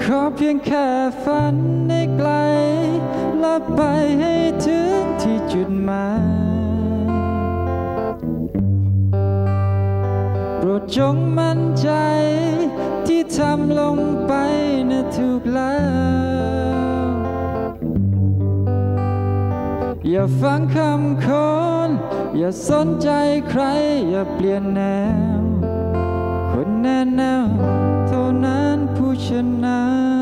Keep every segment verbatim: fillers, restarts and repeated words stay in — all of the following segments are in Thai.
ขอเพียงแค่ฝันให้ไกลและไปให้ถึงที่จุดหมายโปรดจงมั่นใจที่ทำลงไปนะถูกแล้วอย่าฟังคำคนอย่าสนใจใครอย่าเปลี่ยนแนวคนแน่แนวเท่านั้นผู้ชนะ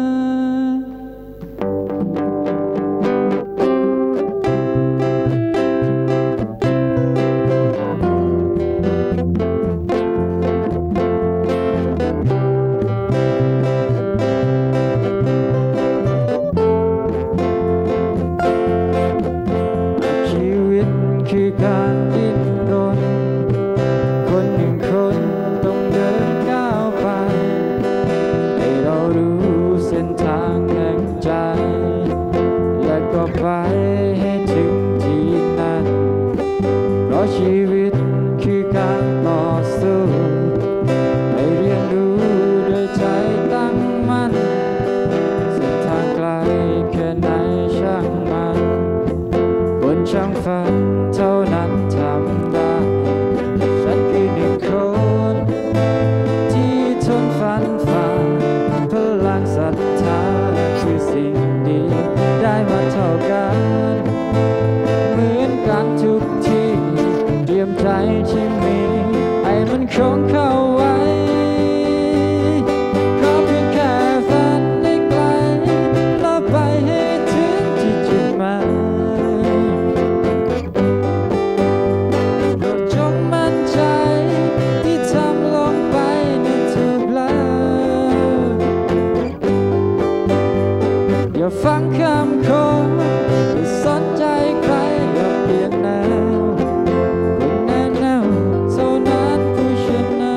คือการดิ้นรนคนหนึ่งคนต้องเดินก้าวไปให้เรารู้เส้นทางแห่งใจและก็ไปให้ถึงที่นั้นเพราะชีวิตคือการต่อสู้ให้เรียนรู้ด้วยใจตั้งมั่นเส้นทางไกลแค่ไหนช่างมันคนช่างฝันเท่านั้นทำได้ฉันคือหนึ่งคนที่ทนฝันฝ่าพลังศรัทธาคือสิ่งดีได้มาเท่ากันเหมือนกันทุกทีเตรียมใจที่มีให้มันคงเข้าไว้ขอเพียงแค่ฝันให้ไกลแล้วไปให้ถึงที่จุดหมายอย่าฟังคำคนอย่าสนใจใครอย่าเปลี่ยนแนวคนแน่แนวเท่านั้นผู้ชนะ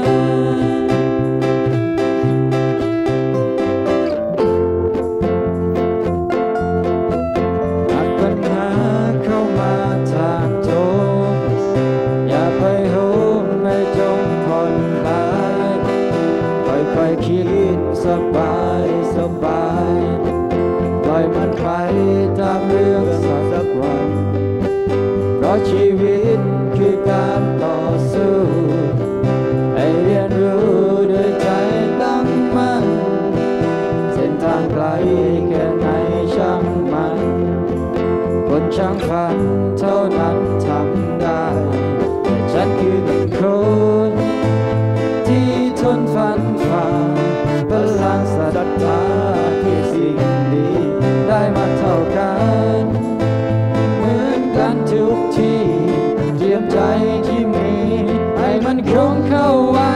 หากปัญหาเข้ามาทางตรงอย่าไปโหมไม่จงผ่อนคลายค่อยๆคิดสบายสบายปล่อยมันไปตามเรื่องสักวันเพราะชีวิตคือการต่อสู้ให้เรียนรู้ด้วยใจตั้งมั่นเส้นทางไกลแค่ไหนช่างมันคนช่างฝันเท่านั้นทำได้แต่ฉันคือหนึ่งคนที่ทนฝันฝ่าพลังศรัทธาที่สิ่งดีได้มาเท่ากันเหมือนกันทุกทีเตรียมใจที่มีให้มันคงเข้าไว้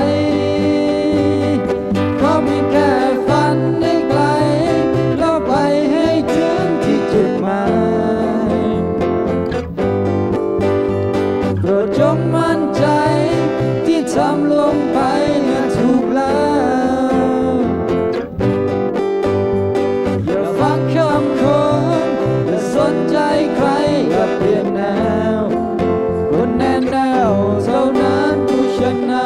ขอเพียงแค่ฝันให้ไกลแล้วไปให้ถึงที่จุดหมายโปรดจงมั่นใจที่ทำลงไปนั้นถูกแล้วอย่าฟังคำคนอย่าสนใจใครอย่าเปลี่ยนแนวคนแน่แนวเท่านั้นผู้ชนะ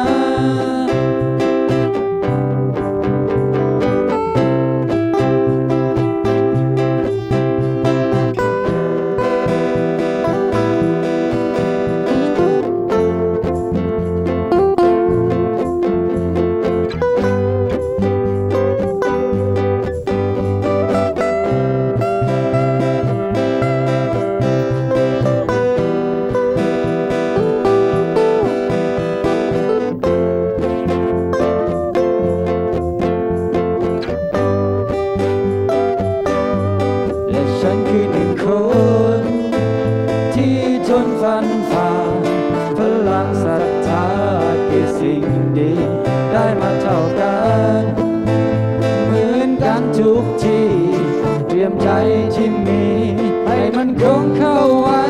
ฉันคือหนึ่งคนที่ทนฝันฝ่าพลังศรัทธาคือสิ่งดีได้มาเท่ากันเหมือนกันทุกทีเตรียมใจที่มีให้มันคงเข้าไว้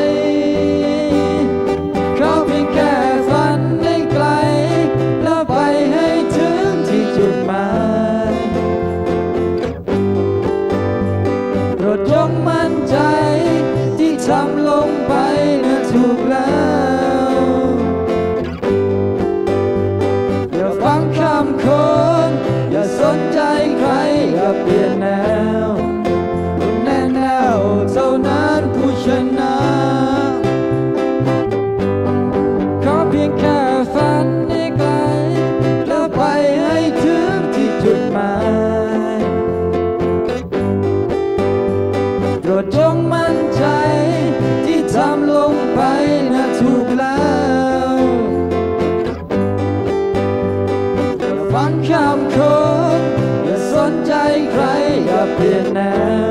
ขอเพียงแค่ฝันให้ไกลแล้วไปให้ถึงที่จุดหมายโปรดจงมั่นใจที่ทำลงไปนะถูกแล้วอย่าฟังคำคนอย่าสนใจใครอย่าเปลี่ยนแนใครอย่าเปลี่ยนแนว